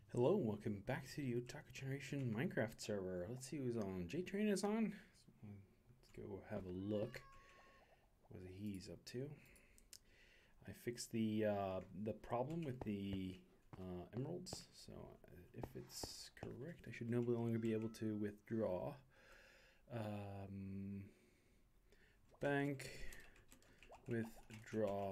Hello, welcome back to the Otaku Generation Minecraft server. Let's see who's on. J-Train is on. Let's go have a look what he's up to. I fixed the problem with the emeralds, so if it's correct, I should no longer be able to withdraw. Bank withdraw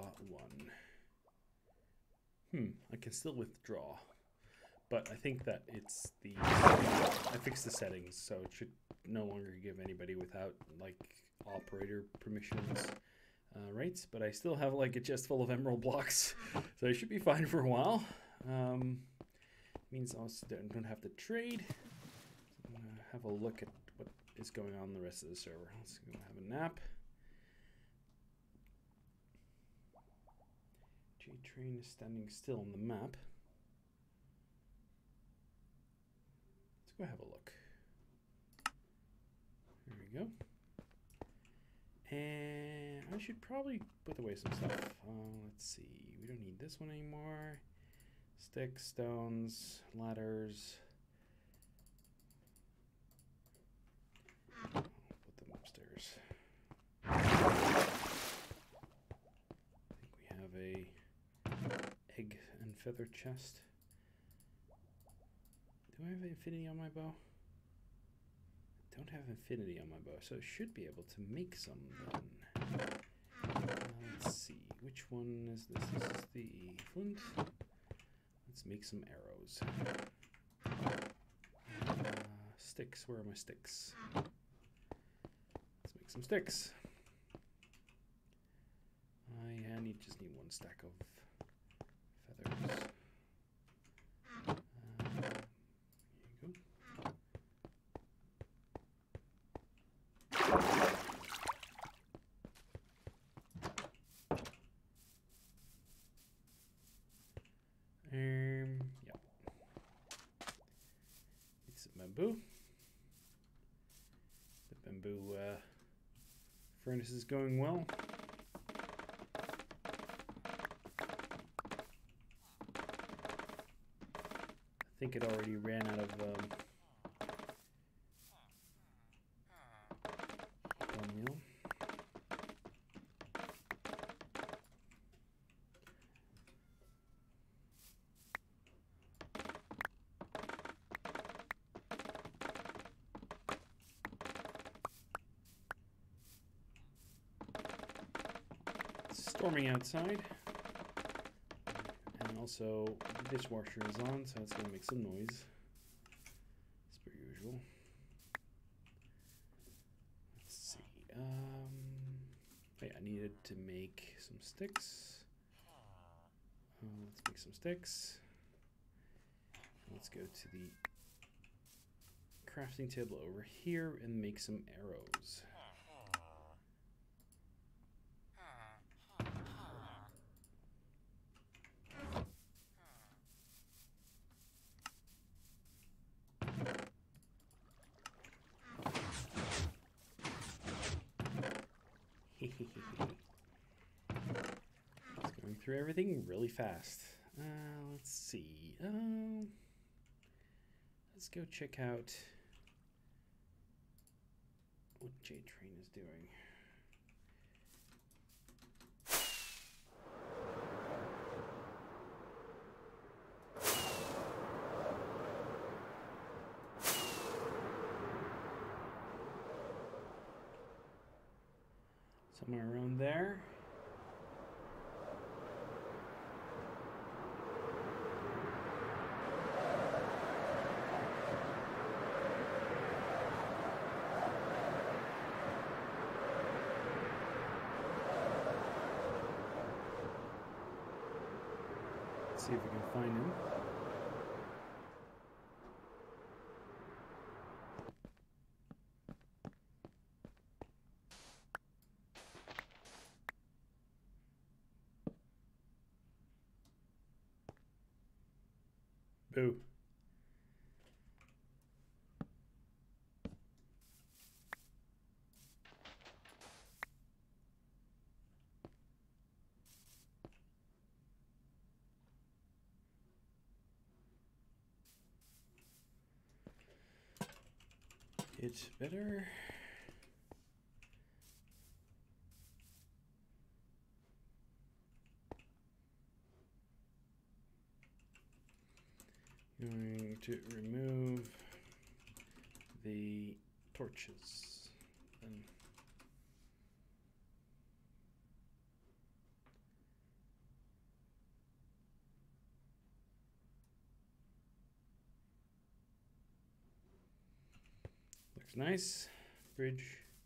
1. I can still withdraw. But I think that it's I fixed the settings, so it should no longer give anybody without like operator permissions rights. But I still have like a chest full of emerald blocks, so I should be fine for a while. Means I also don't have to trade. I'm gonna have a look at what is going on in the rest of the server. Let's go have a nap. J-Train is standing still on the map. Go have a look. There we go. And I should probably put away some stuff. Let's see. We don't need this one anymore. Sticks, stones, ladders. I'll put them upstairs. I think we have a egg and feather chest. Do I have infinity on my bow? I don't have infinity on my bow, so I should be able to make some then. Let's see, which one is this? This is the flint. Let's make some arrows. Sticks, where are my sticks? Let's make some sticks. I just need one stack of feathers. Yeah. Need some bamboo. The bamboo furnace is going well. I think it already ran out of meal. Storming outside, and also the dishwasher is on, so it's going to make some noise, as per usual. Let's see. Yeah, I needed to make some sticks. Let's make some sticks. Let's go to the crafting table over here and make some arrows. It's going through everything really fast. Let's see. Let's go check out what J-Train is doing. Somewhere around there. Let's see if we can find him. Boo. it better. Going to remove the torches. Then looks nice. Bridge.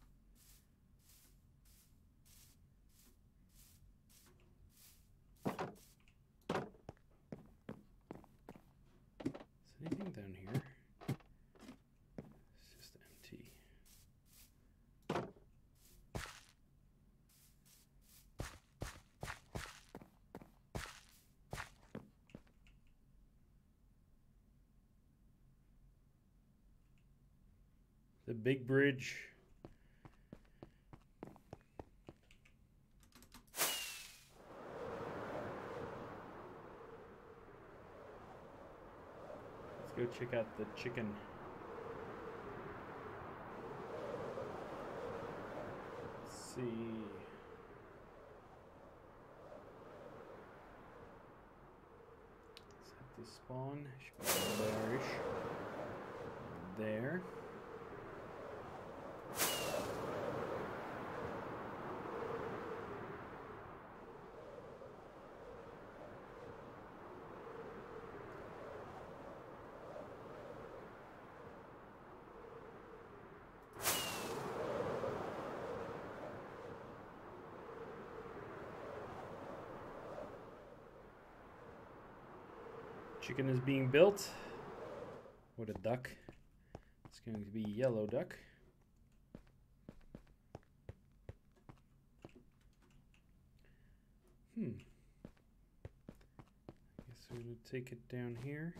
Is anything down here? It's just empty. The big bridge. Let's go check out the chicken. Let's see. Let's hit the spawn. Should be there-ish. There. Chicken is being built. What a duck. It's going to be yellow duck. I guess we're going to take it down here.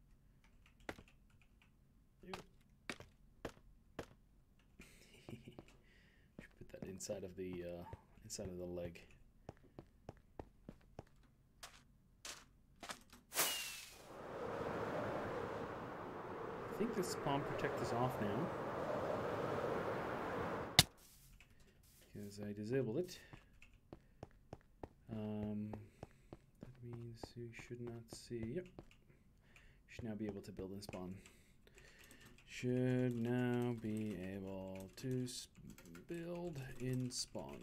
Should put that inside of the leg. I think the spawn protect is off now because I disabled it. That means you should not see. Yep, should now be able to build and spawn. Should now be able to build in spawn.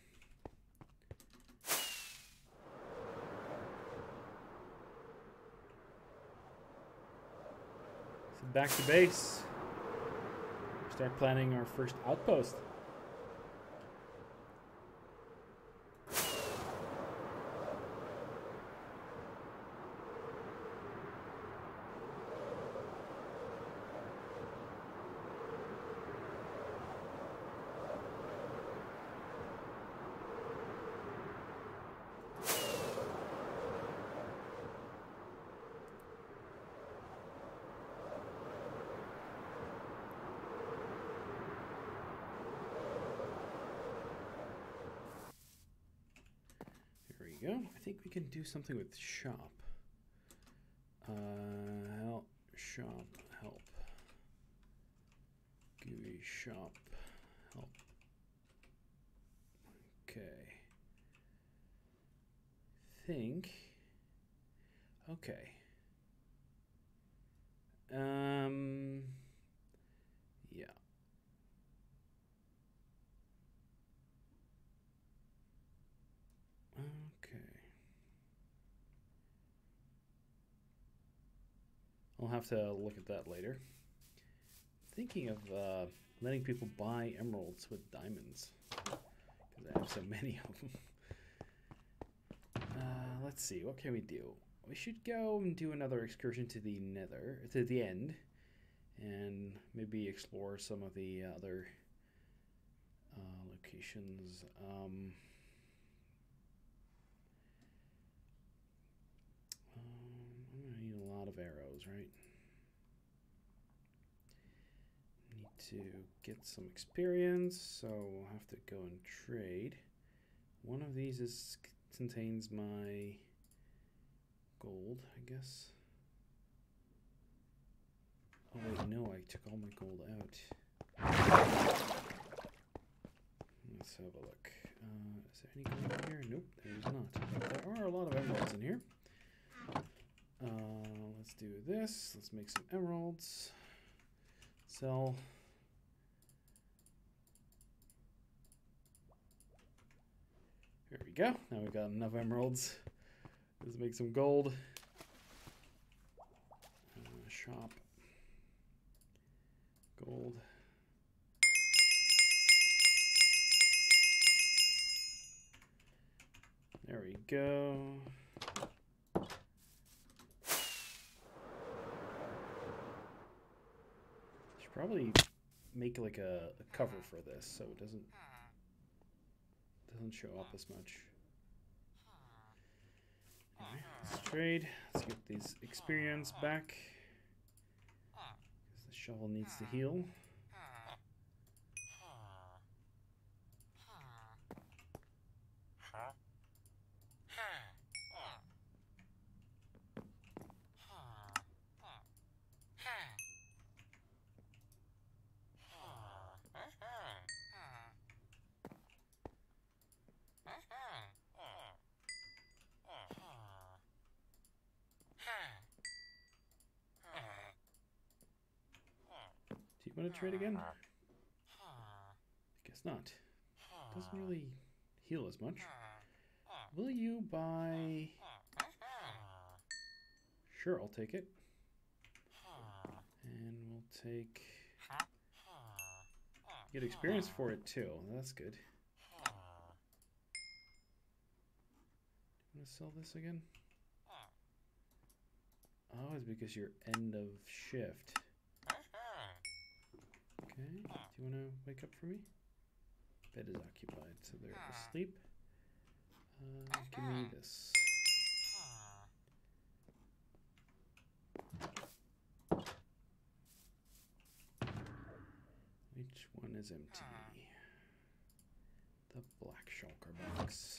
Back to base. Start planning our first outpost. Go. I think we can do something with shop. Help, shop, help. GUI shop, help. Okay. Think. Okay. Yeah. Okay. I'll have to look at that later. Thinking of letting people buy emeralds with diamonds because I have so many of them. Let's see, what can we do? We should go and do another excursion to the nether, to the end, and maybe explore some of the other locations. I'm gonna need a lot of arrows, right? Need to get some experience, so we'll have to go and trade. One of these contains my gold, I guess. Oh wait, no, I took all my gold out. Let's have a look. Is there any gold in here? Nope, there's not. But there are a lot of emeralds in here. Let's do this. Let's make some emeralds. Sell. There we go. Now we've got enough emeralds. Let's make some gold. Shop. Gold. There we go. Should probably make like a cover for this so it doesn't show up as much. Anyway, let's trade. Let's get these experience back. Because the shovel needs to heal. Do you want to trade again? I guess not. Doesn't really heal as much. Will you buy... Sure, I'll take it. And we'll take... Get experience for it too. That's good. Want to sell this again? Oh, it's because you're end of shift. Okay, do you want to wake up for me? Bed is occupied, so they're asleep. Give me this. Which one is empty? The black shulker box.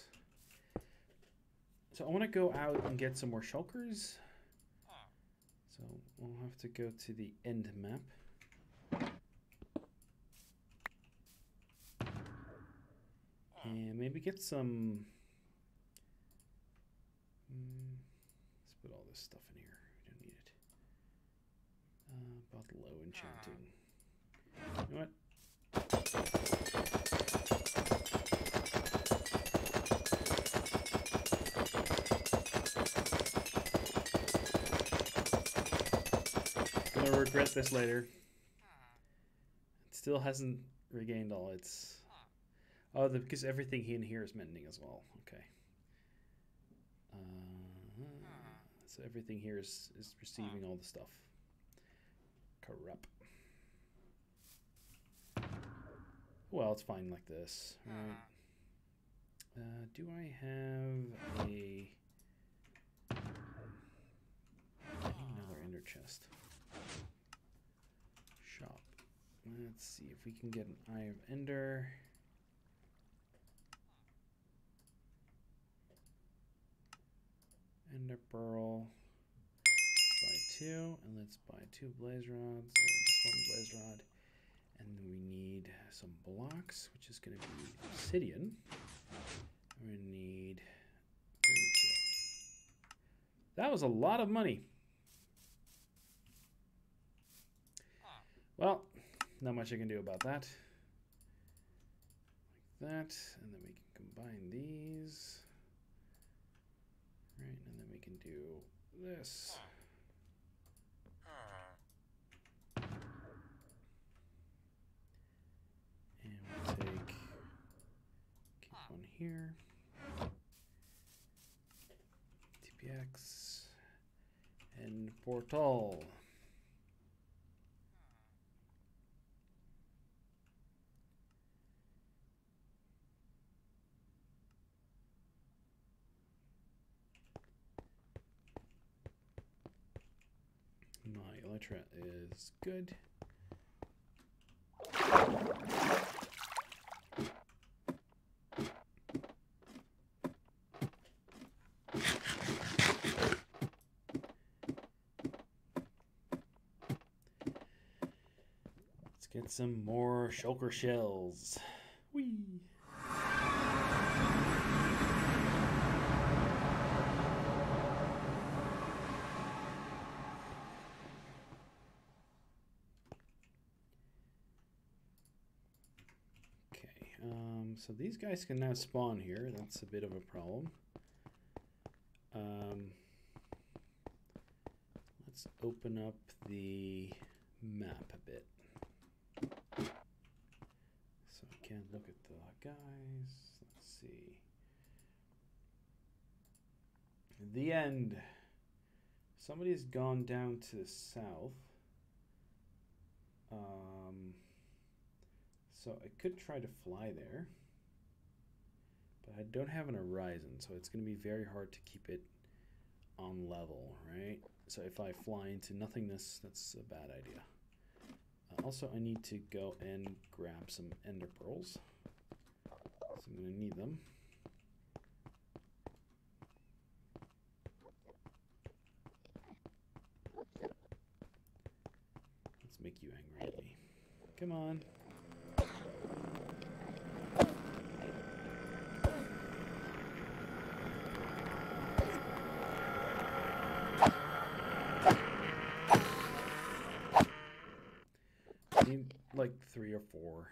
So I want to go out and get some more shulkers. So we'll have to go to the end map. And maybe get some... let's put all this stuff in here. We don't need it. About low enchanting. You know what? Gonna regret this later. It still hasn't regained all its... Oh, because everything in here is mending as well. Okay. So everything here is receiving all the stuff. Corrupt. Well, it's fine like this. Right. Do I have a... I need another ender chest. Shop. Let's see if we can get an Eye of Ender. Ender Pearl. Let's buy 2, and let's buy 2 blaze rods. Just 1 blaze rod. And then we need some blocks, which is going to be obsidian. We're going to need 32. That was a lot of money. Well, not much I can do about that. Like that, and then we can combine these. Right, and then we can do this. And we'll keep one here. TPX and portal. My elytra is good. Let's Get some more shulker shells. Whee! So these guys can now spawn here. That's a bit of a problem. Let's open up the map a bit. So I can't look at the guys. Let's see. The end. Somebody's gone down to the south. So I could try to fly there. But I don't have an horizon, so it's going to be very hard to keep it on level, right? So if I fly into nothingness, that's a bad idea. Also, I need to go and grab some ender pearls. So I'm going to need them. Let's make you angry at me. Come on. Need like 3 or 4.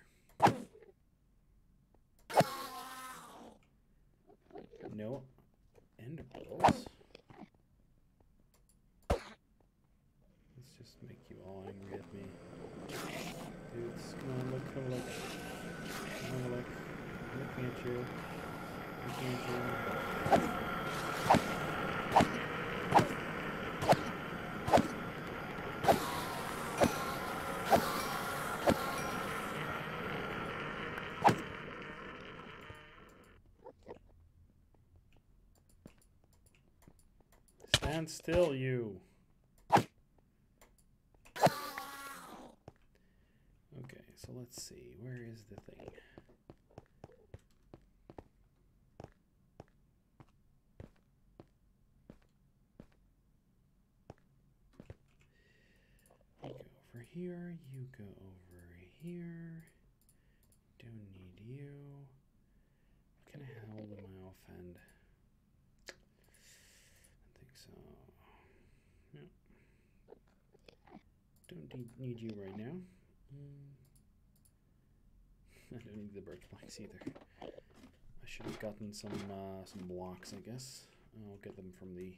No ender pearls. Let's just make you all angry at me. Dudes, come on, look, come on, look. Come on, look. I'm looking at you. Looking at you. Stand still, you. Okay, so let's see. Where is the thing? You go over here. You go over here. Don't need you. What kind of hell am I offend? So, yeah. Don't need you right now. I don't need the birch planks either. I should have gotten some blocks, I guess. I'll get them from the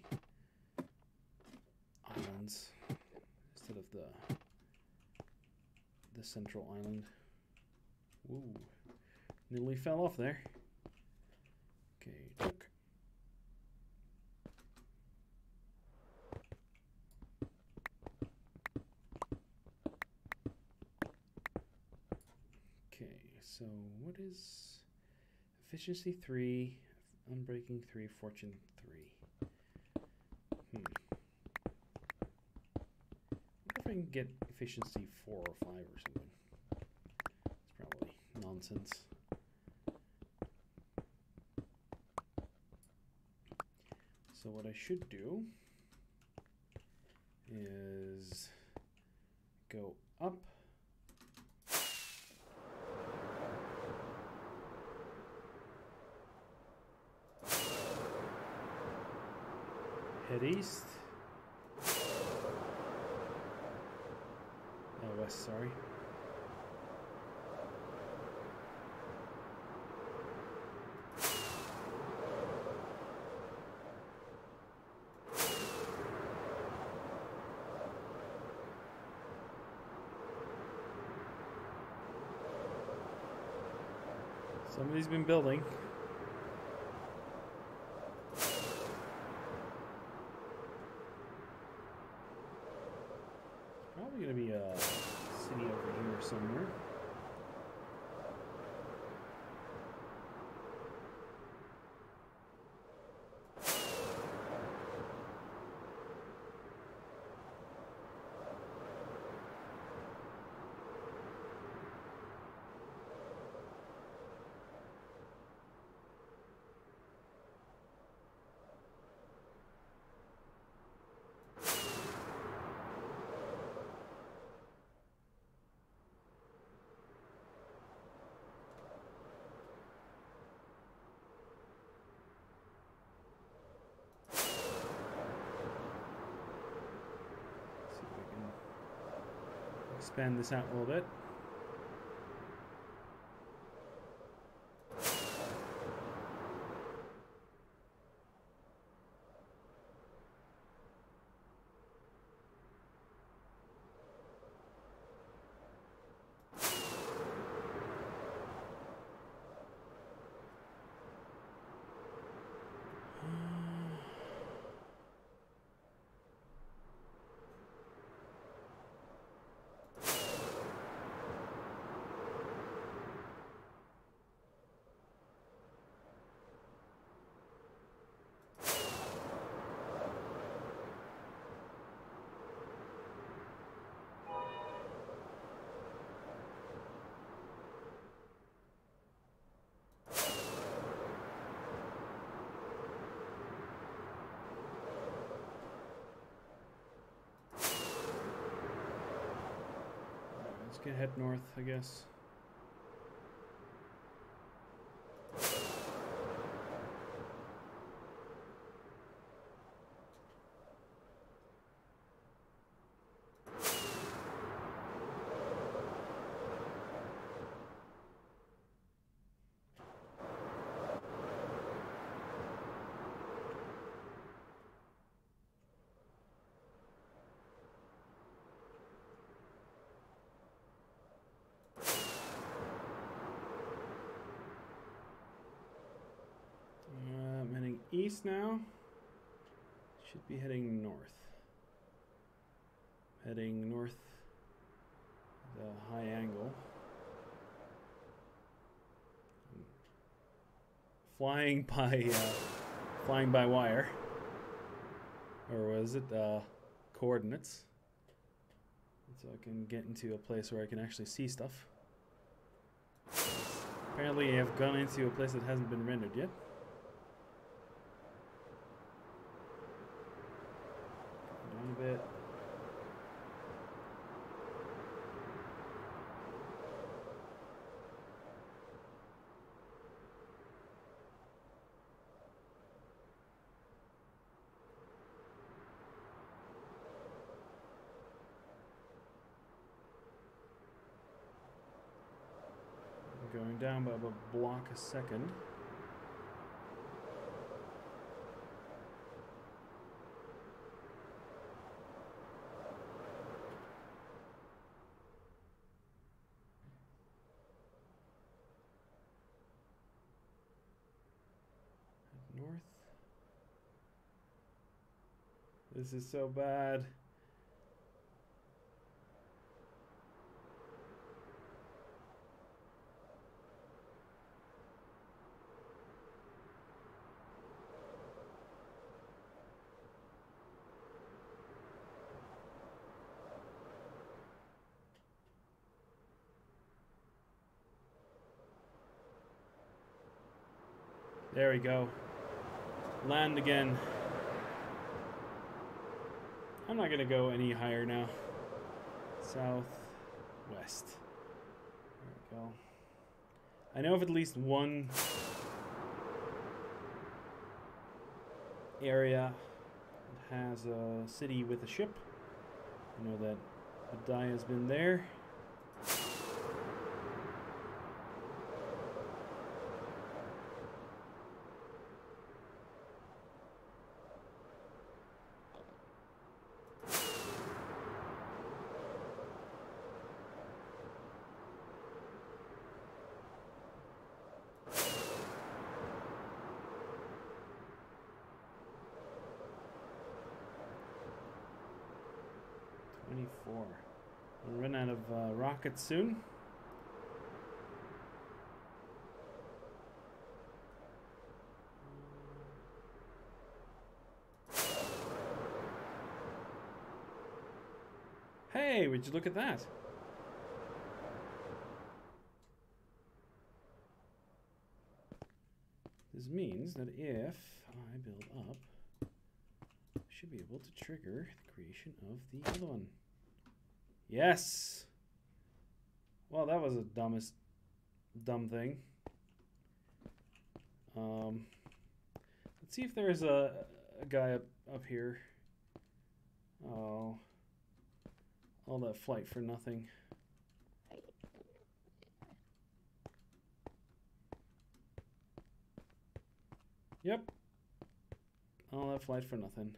islands instead of the central island. Ooh, nearly fell off there. Okay, duck. So what is efficiency 3, unbreaking 3, fortune 3? I wonder if I can get efficiency 4 or 5 or something. It's probably nonsense. So what I should do is go up. Head east. West, sorry. Somebody's been building. Probably going to be a city over here somewhere. expand this out a little bit. Let's get head north, I guess. I'm heading east now. Should be heading north. Heading north, the high angle. Flying by wire, or was it coordinates? So I can get into a place where I can actually see stuff. Apparently, I've gone into a place that hasn't been rendered yet. Down a bit. Going down by about a block a second. North. This is so bad. There we go. Land again. I'm not gonna go any higher now. Southwest. There we go. I know of at least one area that has a city with a ship. I know that Adai has been there. We'll run out of rockets soon. Hey, would you look at that? This means that if I build up, I should be able to trigger the creation of the other one. Yes! Well, that was the dumb thing. Let's see if there's a guy up here. Oh, All that flight for nothing. Yep. All that flight for nothing.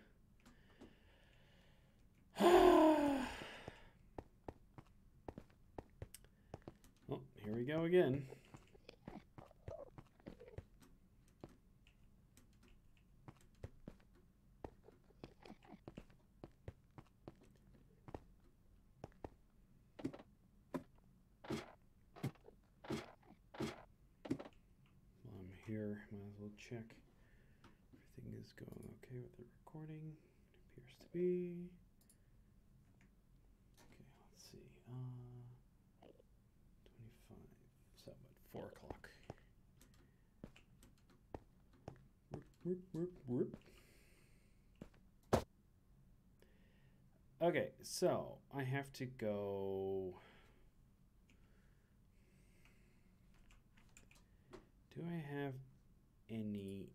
Oh, here we go again. Here, might as well check everything is going okay with the recording. It appears to be. Okay, let's see. 25, so about 4 o'clock. Whoop, whoop, whoop, whoop. Okay, so I have to go. Do I have any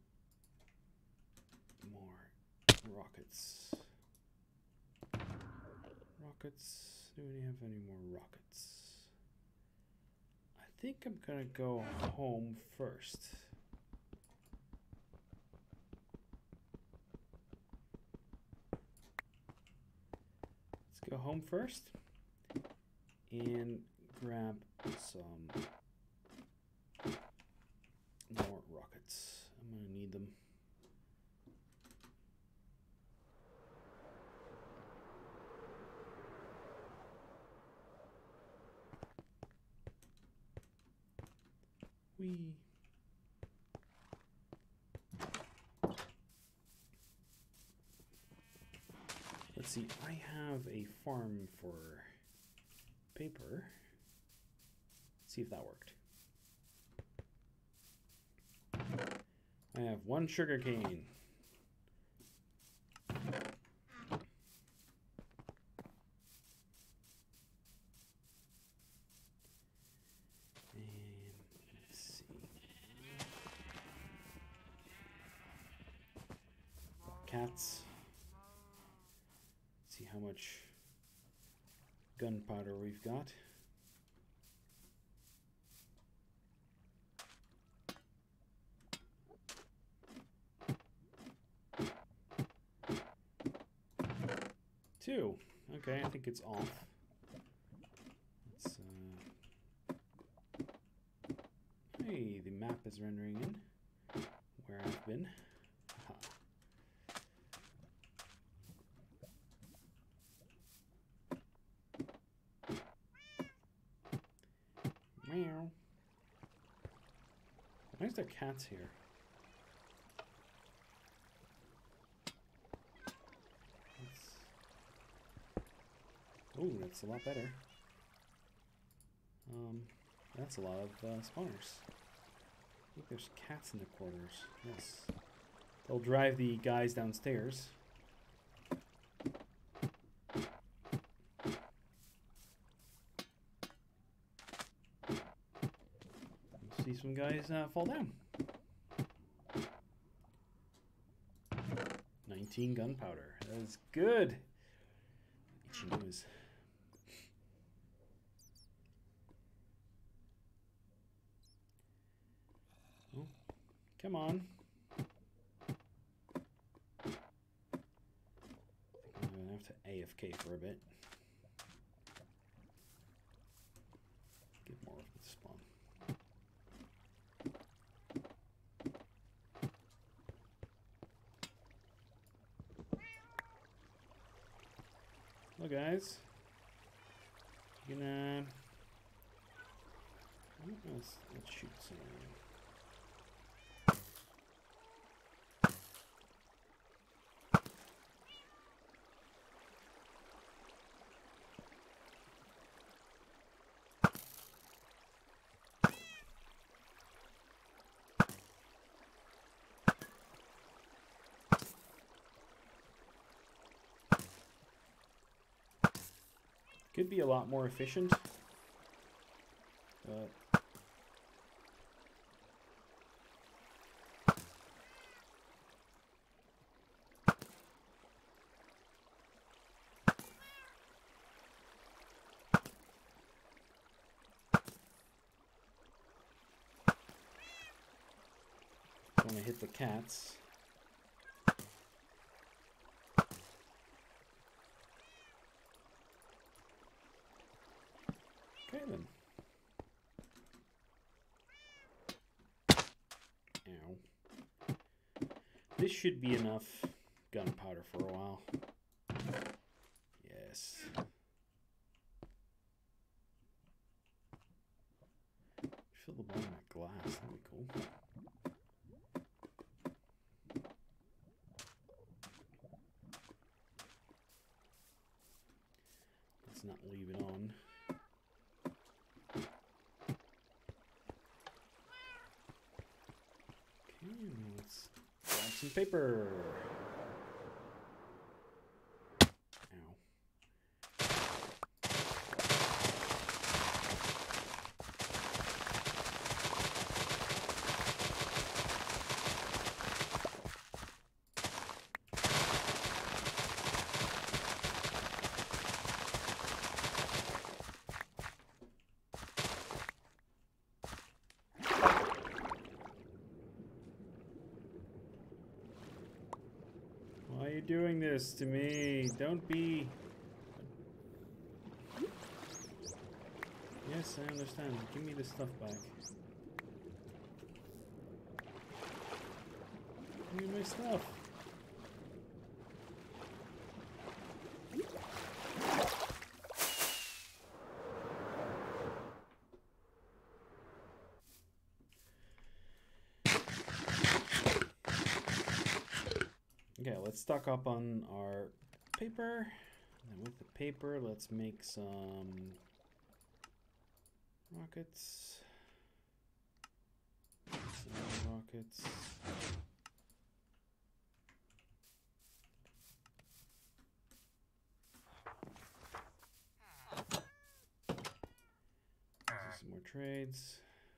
more rockets? Rockets? Do we have any more rockets? I think I'm gonna go home first. Let's go home first and grab some more rockets. I'm gonna need them. Whee. Let's see, I have a farm for paper. Let's see if that worked. I have 1 sugar cane. And let's see. Cats. Let's see how much gunpowder we've got. Two. Okay, I think it's off. Let's, hey, the map is rendering in where I've been. Aha. Meow. Why is there cats here? Oh, that's a lot better. That's a lot of spawners. I think there's cats in the quarters. Yes. They'll drive the guys downstairs. You'll see some guys fall down. 19 gunpowder. That is good. Itchy nose. Oh, come on. I think I'm gonna have to AFK for a bit. Get more of the spawn. Hello guys. You gonna let's shoot some. Could be a lot more efficient, but want to hit the cats. Okay then. Ow. This should be enough gunpowder for a while. Yes. Fill the bottom with glass, that'd be cool. Let's not leave it on. Okay, let's grab some paper. Why are you doing this to me? Don't be... Yes, I understand. Give me the stuff back. Give me my stuff. Okay, let's stock up on our paper. And with the paper, let's make some rockets. Some rockets. Some more trades.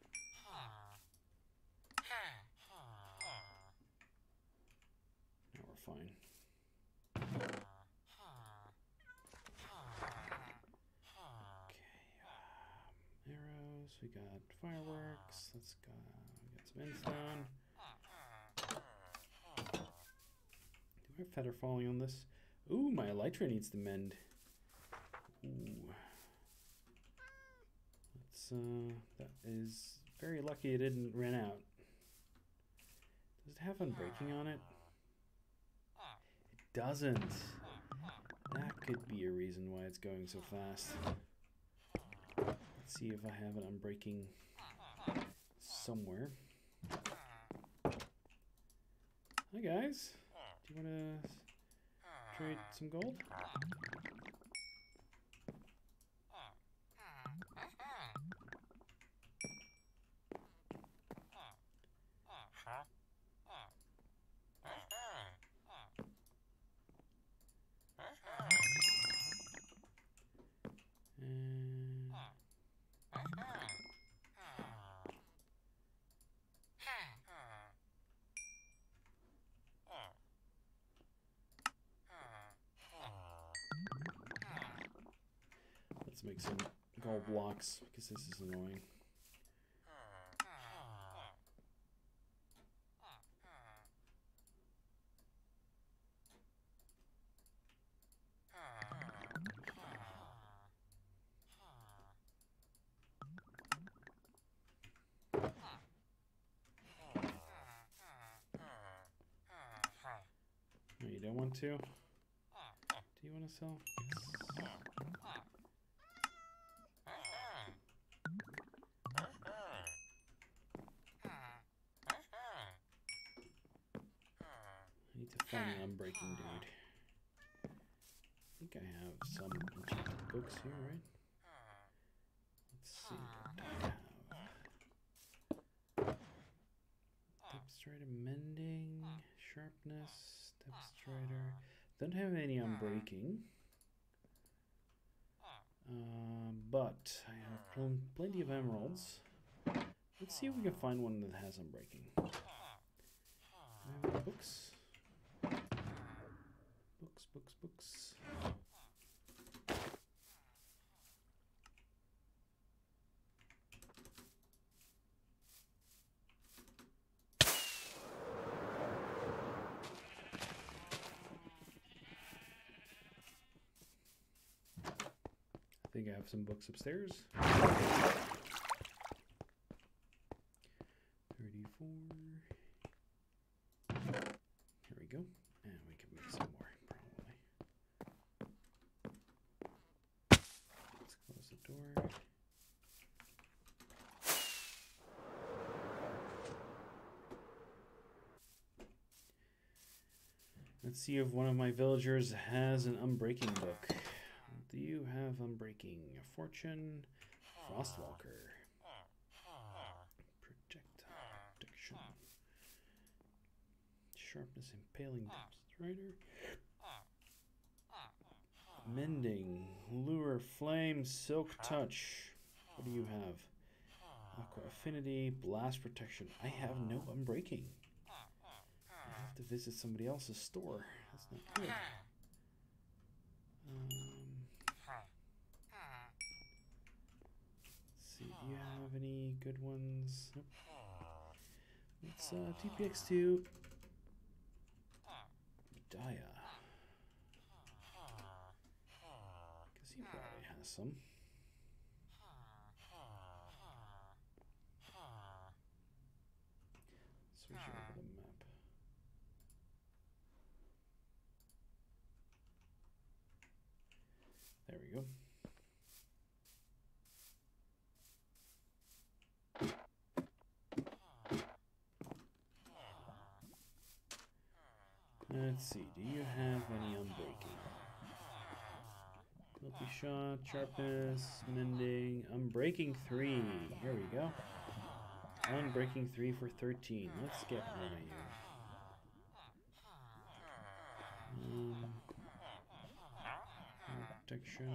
Now we're fine. Okay, arrows. We got fireworks. Let's go. We got some endstone. Do I have feather falling on this? Ooh, my elytra needs to mend. Ooh. That is very lucky it didn't run out. Does it have unbreaking on it? It doesn't. That could be a reason why it's going so fast. Let's see if I have an unbreaking somewhere. Hi guys. Do you want to trade some gold? Let's make some gold blocks because this is annoying. No, you don't want to? Do you want to sell? Yes. I need to find an unbreaking dude. I think I have some enchanted books here, right? Let's see what I have. Depth Strider mending, sharpness, Depth Strider. Don't have any unbreaking. But I have plenty of emeralds. Let's see if we can find one that has unbreaking. Books. Books. think I have some books upstairs. 34. Here we go. And we can make some more, probably. Let's close the door. Let's see if one of my villagers has an unbreaking book. Do you have unbreaking? Fortune, Frostwalker, protection, sharpness, impaling, strider, mending, lure, flame, silk touch. What do you have? Aqua affinity, blast protection. I have no unbreaking. I have to visit somebody else's store. That's not good. Let's see, do you have any good ones? Nope. Let's TPX to Daya. Because he probably has some. Switch over the map. There we go. Let's see, do you have any unbreaking? Multi shot, sharpness, mending, unbreaking 3. Here we go. Unbreaking 3 for 13. Let's get one of you. Protection.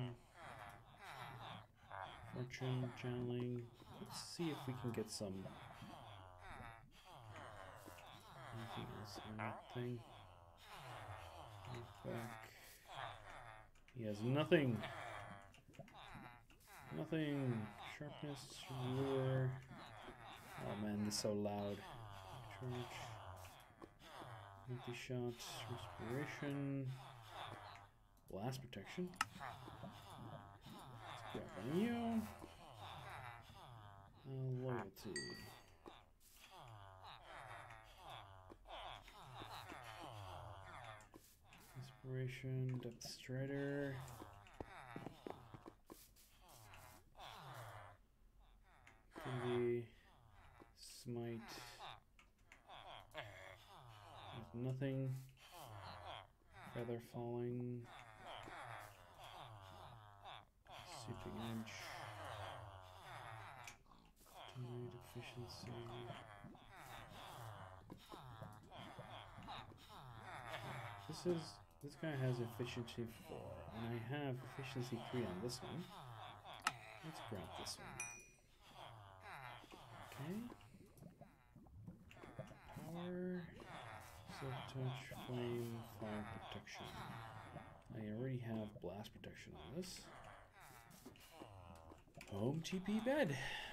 Fortune, channeling. Let's see if we can get some. Anything else on that thing? Back. He has nothing. Nothing. Sharpness, lure. Oh man, this is so loud. Charge. Multi-shot, respiration. Blast protection. Let's grab on you. Loyalty. Inspiration, Depth Strider. Finley, Smite. There's nothing. Feather Falling. Sweeping Edge. Tonight Efficiency. This guy has efficiency 4, and I have efficiency 3 on this one. Let's grab this one. Okay. Power, silk touch, flame, fire protection. I already have blast protection on this. Home TP bed.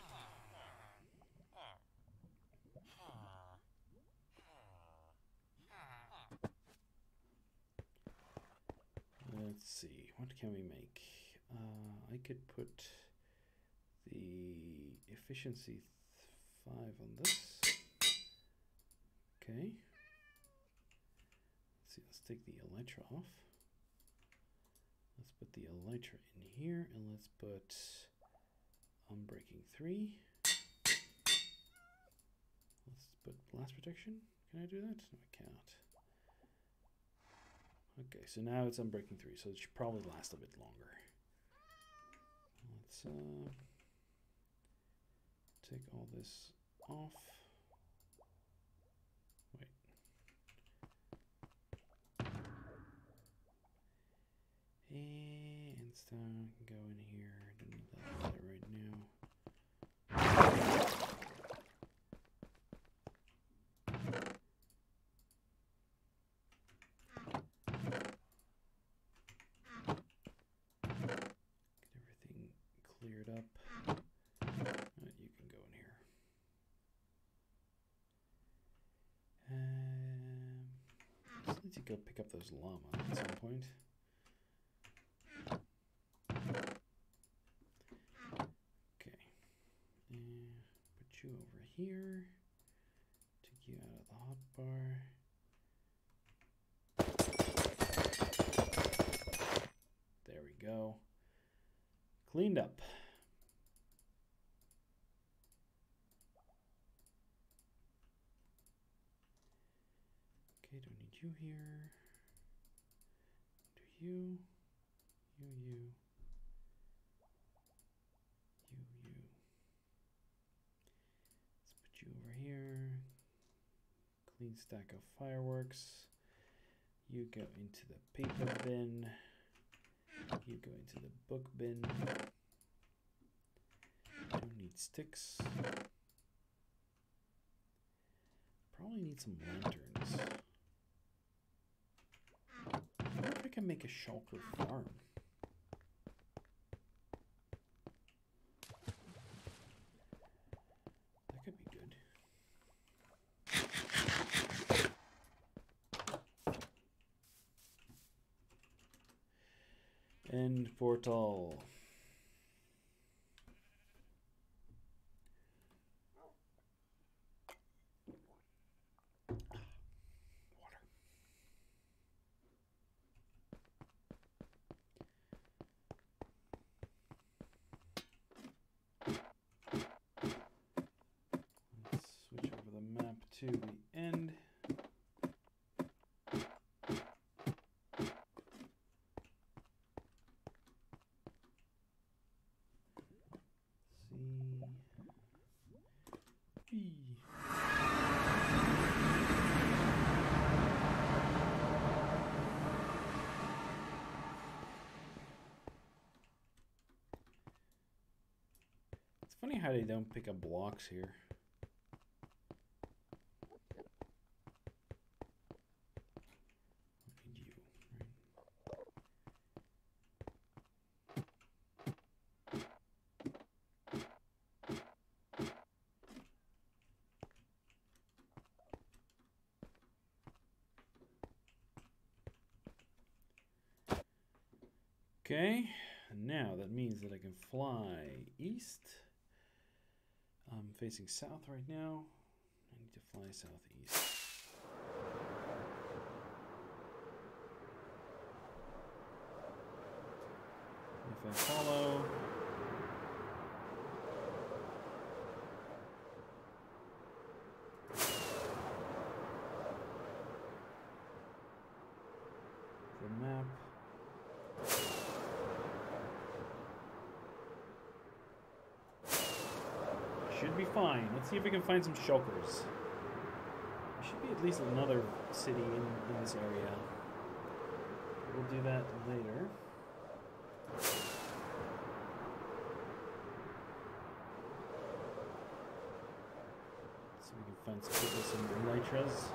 Let's see, what can we make? I could put the efficiency 5 on this. Okay. Let's see, let's take the elytra off. Let's put the elytra in here, and let's put unbreaking 3. Let's put blast protection. Can I do that? No, I cannot. Okay, so now it's unbreaking 3, so it should probably last a bit longer. Let's take all this off. Wait. And stone can go in here. Don't need that right now. Cleared up. You can go in here. Just need to go pick up those llama at some point. here. Take you out of the hotbar. There we go. Cleaned up. Okay, don't need you here. Do you. Let's put you over here. Clean stack of fireworks. You go into the paper bin. You go into the book bin. Don't need sticks. Probably need some lanterns. I wonder if I can make a shulker farm. That could be good. End portal. To the end. C. B. It's funny how they don't pick up blocks here. Okay, now that means that I can fly east. I'm facing south right now. I need to fly southeast. If I follow, the map. Should be fine. Let's see if we can find some shulkers. There should be at least another city in this area. We'll do that later. So we can find some people, some elytras.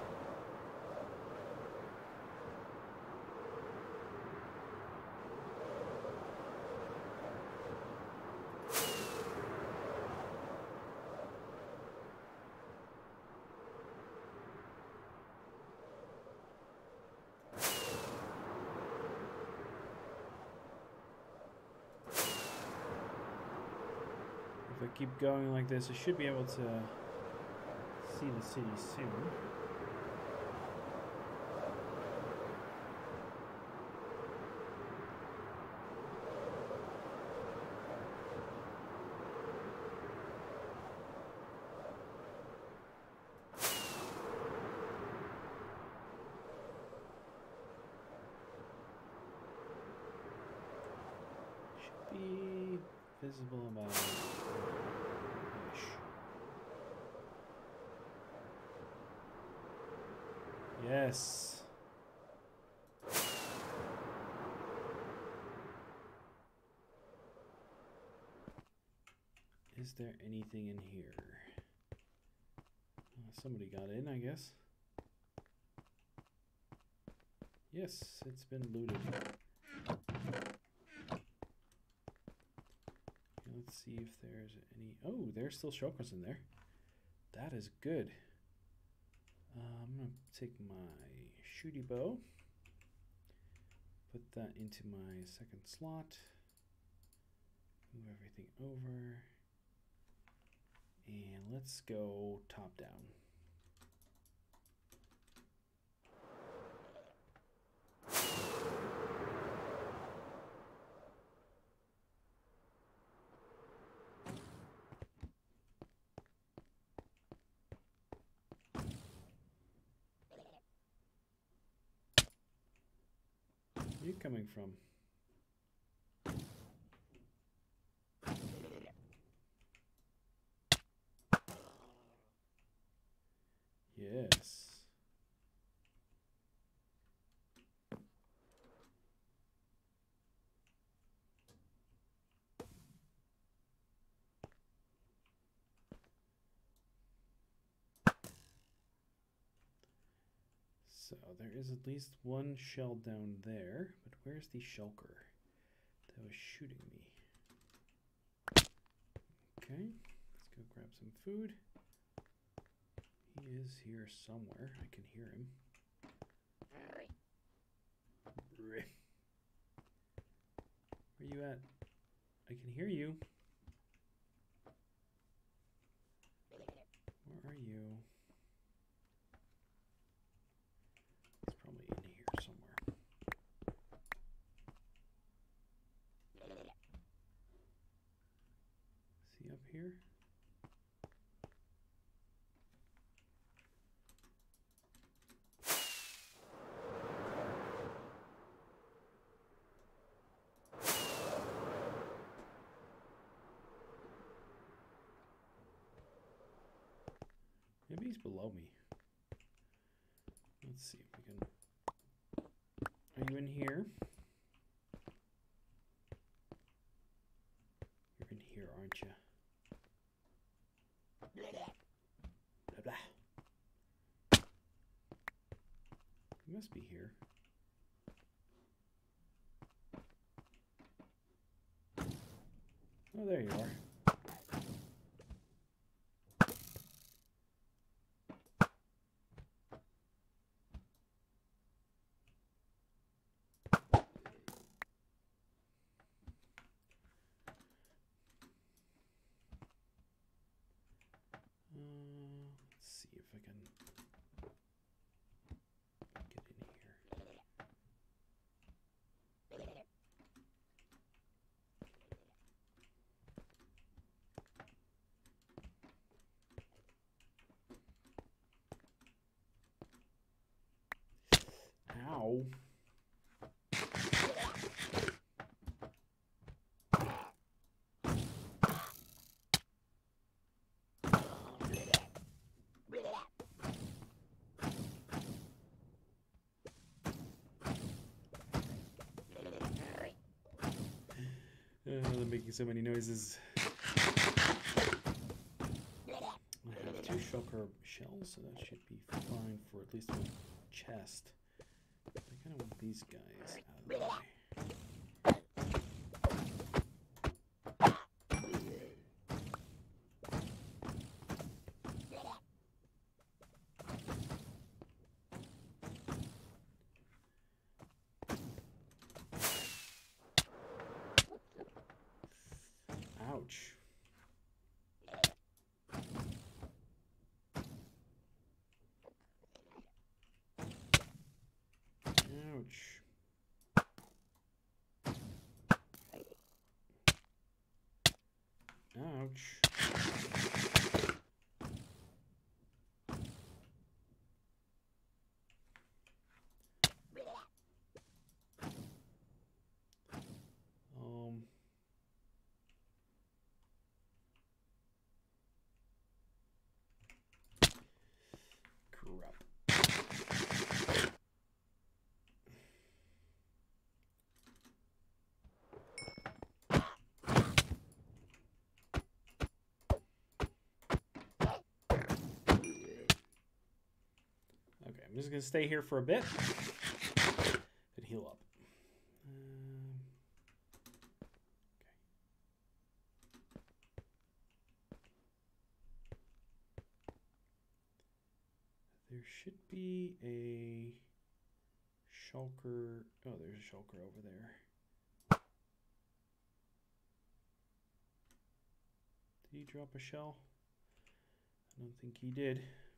If I keep going like this, I should be able to see the city soon. Should be visible about ish. Yes. Is there anything in here? Somebody got in, I guess. Yes, it's been looted. Let's see if there's any. Oh, there's still shulkers in there. That is good. I'm gonna take my shooty bow, put that into my second slot, move everything over, And let's go top down. Where are you coming from? Yes. So there is at least one shell down there, but where's the shulker that was shooting me? Okay, let's go grab some food. He is here somewhere. I can hear him. Where are you at? I can hear you. Where are you? It's probably in here somewhere. Is he up here? Maybe he's below me. Let's see if we can. Are you in here? You're in here, aren't you? Blah, blah. You must be here. Oh, there you are. Let's see if I can get in here. Ow. They're making so many noises. I have 2 shulker shells, so that should be fine for at least one chest. I kind of want these guys out of the way. Ouch. Ouch. Ouch. Crap. Okay, I'm just gonna stay here for a bit and heal up. There should be a shulker. Oh, there's a shulker over there. Did he drop a shell? I don't think he did.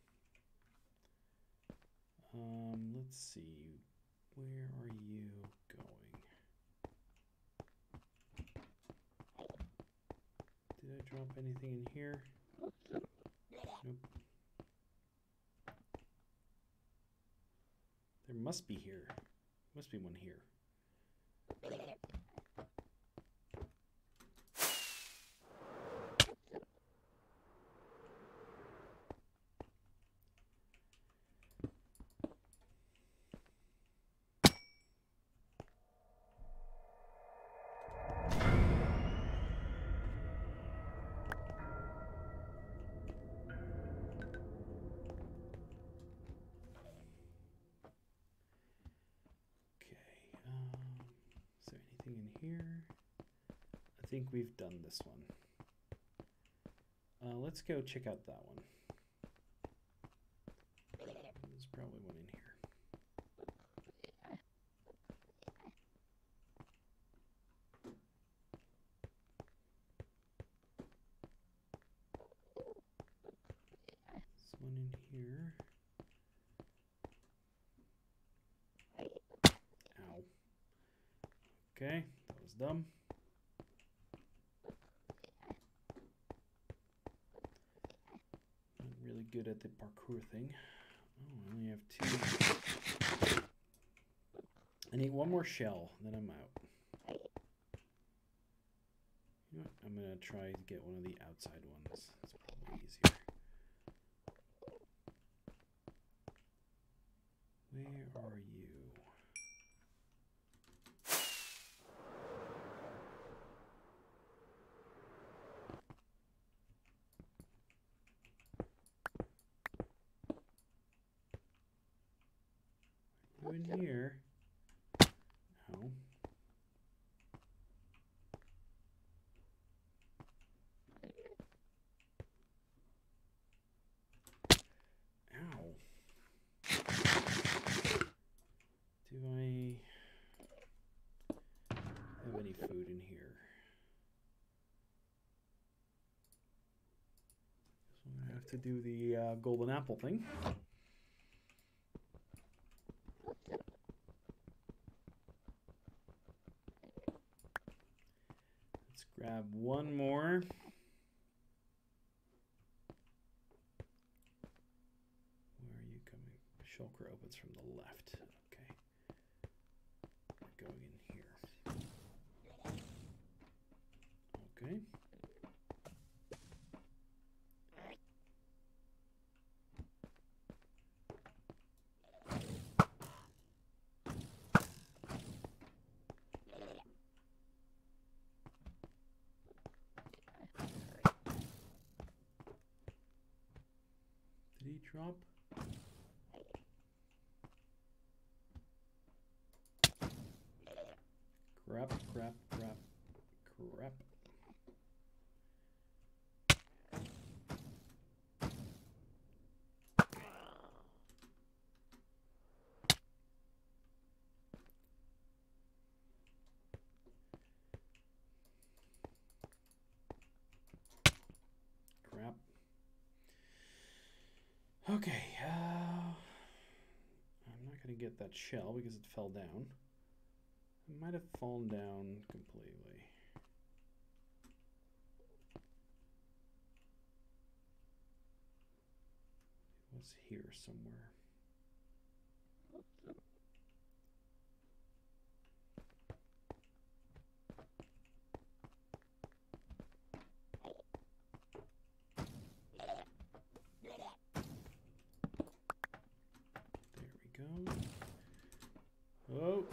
Let's see. Where are you going? Did I drop anything in here? Nope. There must be here. Must be one here. In here, I think we've done this one. Let's go check out that one. There's probably one in here. There's one in here. Ow. Okay, that was dumb. Not really good at the parkour thing. Oh, I only have 2. I need one more shell, then I'm out. You know what? I'm gonna try to get one of the outside ones. It's probably easier. Where are you? In here. Ow. Ow. Do I have any food in here? So I have to do the golden apple thing. Grab one more. Where are you coming? Shulker opens from the left. Okay. We're going in here. Okay. Did he drop? Crap, crap, crap, crap. Crap. Okay, I'm not going to get that shell because it fell down. It might have fallen down completely. It was here somewhere. There we go. Oh.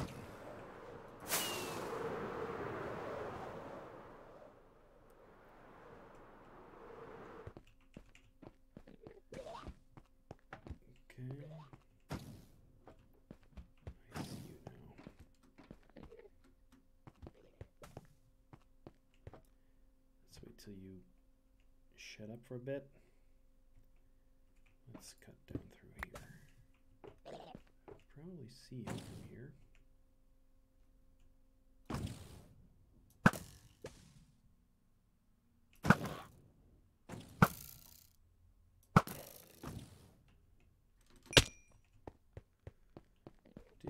Till you shut up for a bit. Let's cut down through here. Probably see him from here.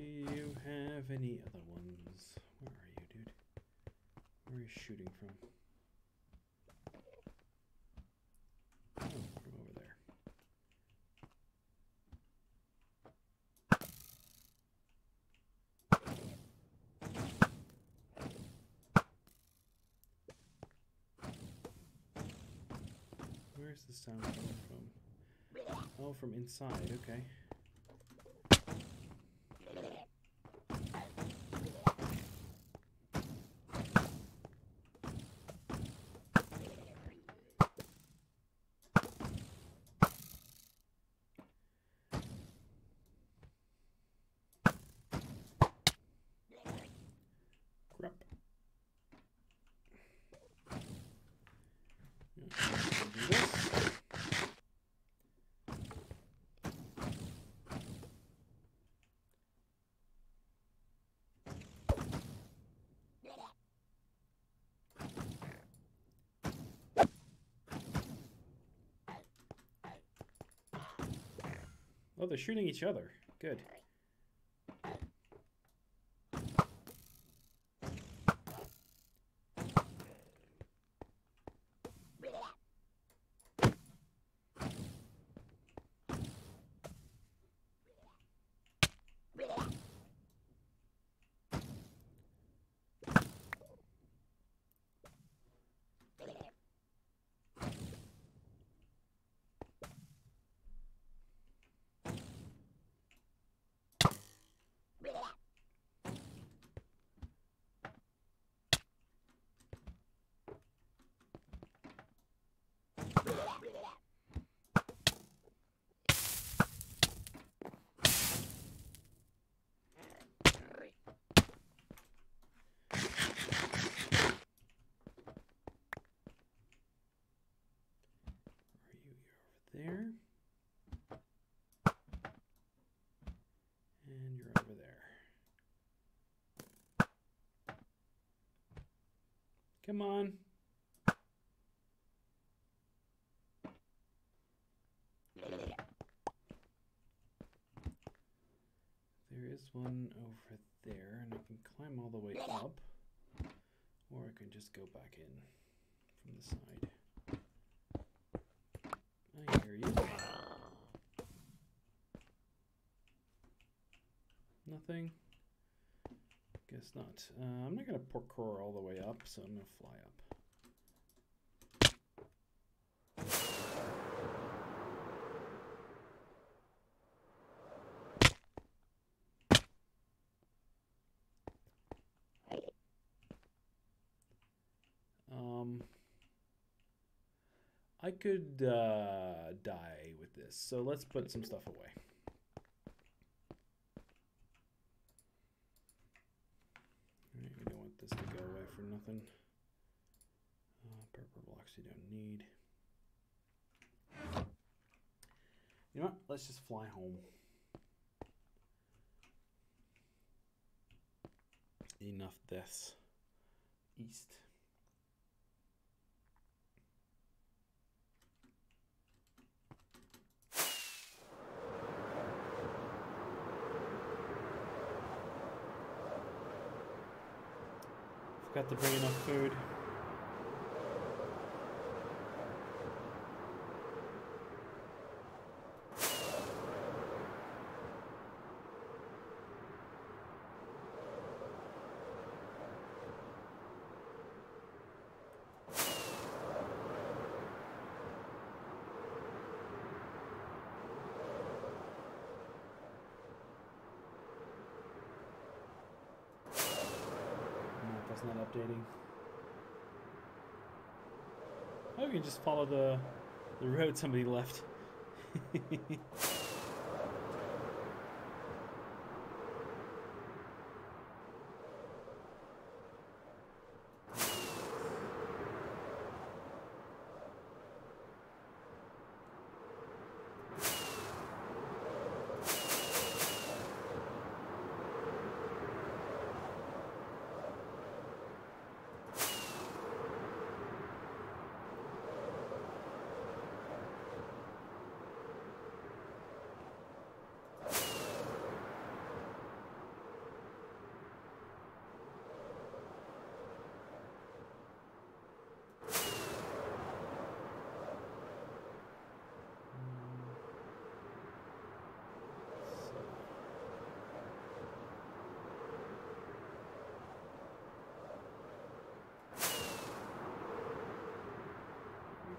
you have any other ones? Where are you, dude? Where are you shooting from? Oh, from over there. Where's the sound coming from? Oh, from inside, okay. Crap. Do this. Oh, they're shooting each other. Good. There. And you're over there. Come on. There is one over there, and I can climb all the way up, or I can just go back in from the side. I hear you. Nothing? Guess not. I'm not going to parkour all the way up, so I'm going to fly up. I could die with this, so let's put some stuff away. Alright, we don't want this to go away for nothing. Purple blocks you don't need. You know what? Let's just fly home. Enough this. East. Forgot to bring enough food. That's not updating. Oh, you can just follow the road somebody left.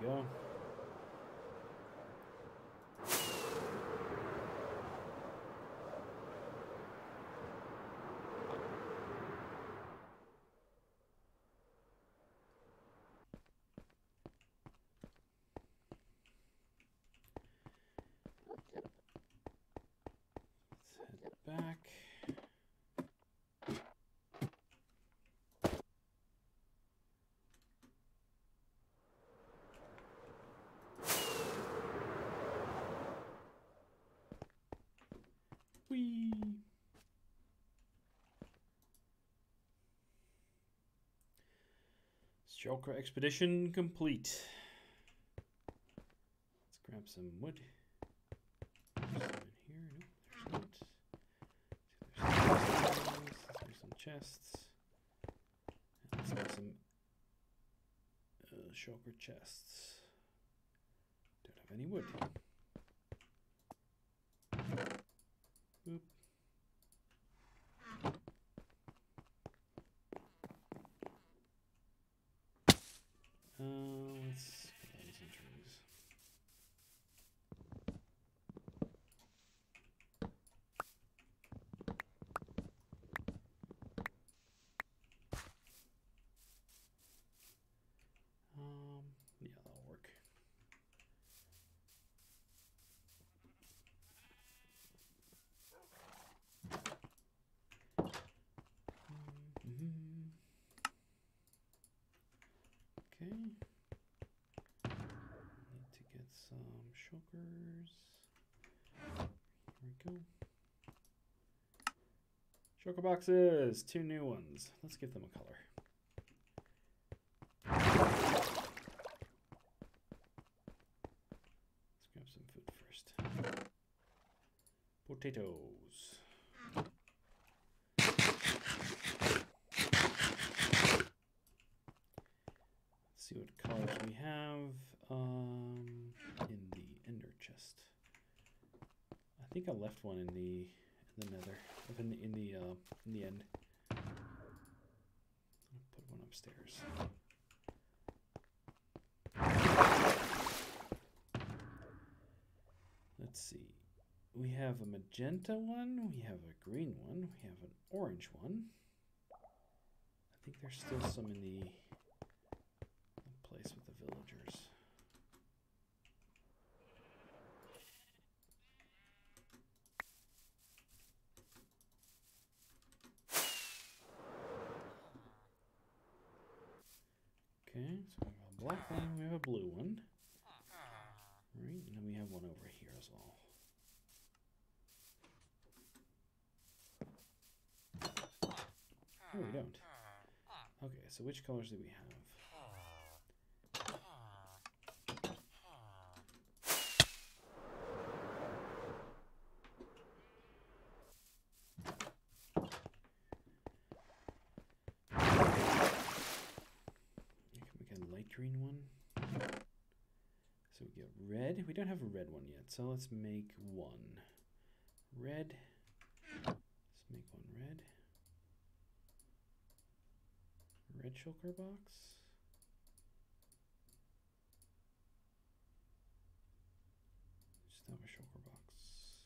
we go. Let's head back. Whee! Shulker expedition complete. Let's grab some wood. There's some in here. Nope, there's not. There's some chests. And let's get some shulker chests. Don't have any wood. Boop. Let's get some trees. Yeah, that'll work. Okay. Need to get some shulkers. Here we go. Shulker boxes, 2 new ones. Let's give them a color. Let's grab some food first. Potatoes. Let's see what colors we have in the ender chest. I think I left one in the nether, in the end. I'll put one upstairs. Let's see. We have a magenta one, we have a green one, we have an orange one. I think there's still some in the place with the villagers. Okay, so we have a black one, we have a blue one. Right, and then we have one over here as well. Oh, we don't. Okay, so which colors do we have? Green one. So we get red. We don't have a red one yet, so let's make one red. Let's make one red. Red shulker box. Just have a shulker box.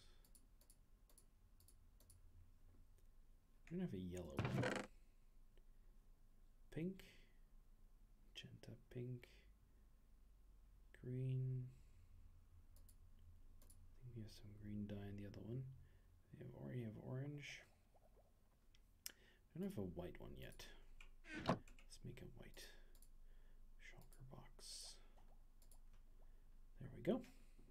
We don't have a yellow one. Pink. Magenta, pink, green. I think we have some green dye in the other one. We have orange. I don't have a white one yet. Let's make a white shulker box. There we go.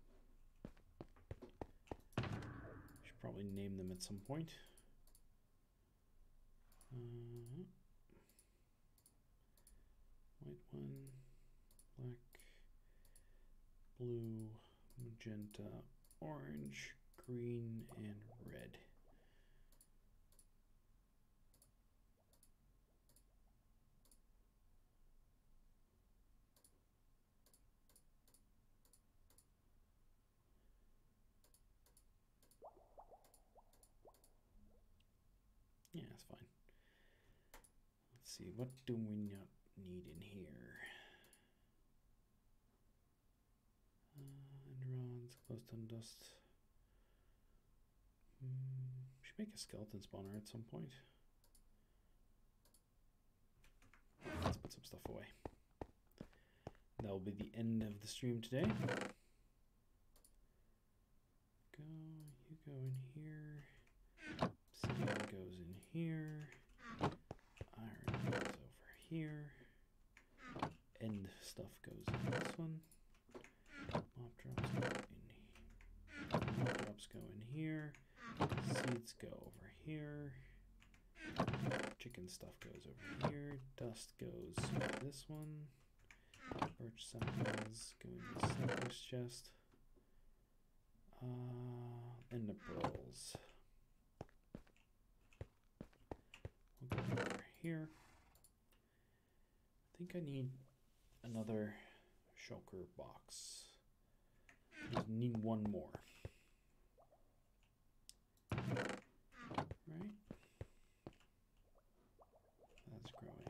Should probably name them at some point. White one, black, blue, magenta, orange, green, and red. Yeah, that's fine. Let's see, what do we not need in here? Glowstone dust. Should make a skeleton spawner at some point. Let's put some stuff away. That will be the end of the stream today. You go in here. Obsidian goes in here. Iron goes over here. End stuff goes in this one. Mob drops go in here. Mob drops go in here. Seeds go over here. Chicken stuff goes over here. Dust goes in this one. Birch saplings go in the sniper's chest. And the pearls. We'll go over here. I think I need another shulker box. I just need one more. Right? That's growing.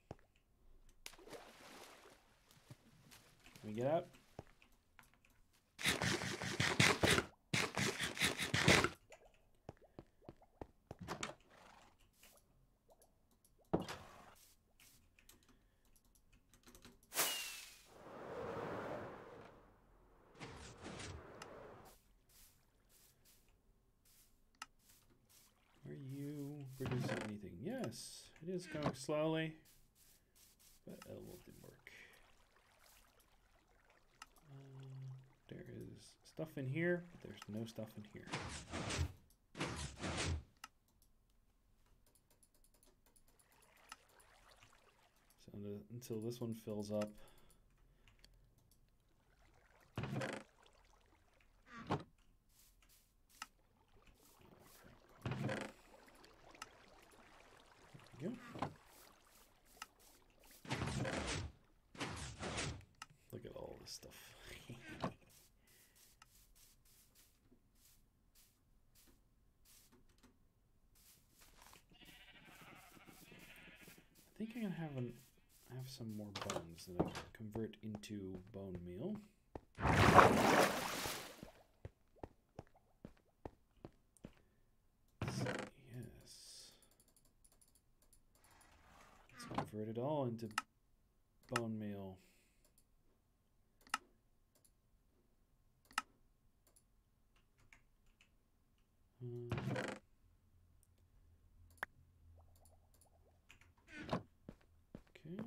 Can we get out? Are you producing anything? Yes, it is going slowly, but it didn't work. There is stuff in here, but there's no stuff in here. So until this one fills up. Look at all this stuff. I think I'm gonna have some more bones that I can convert into bone meal. Let's see, yes. Let's convert it all into bone meal. Okay.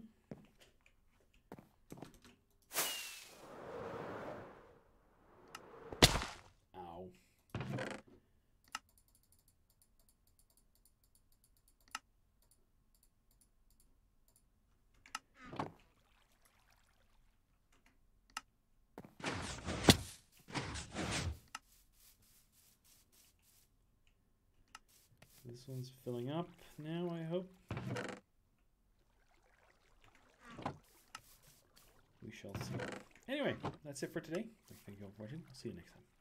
Ow. This one's filling up now, I hope. We shall see. Anyway, that's it for today. Thank you all for watching. I'll see you next time.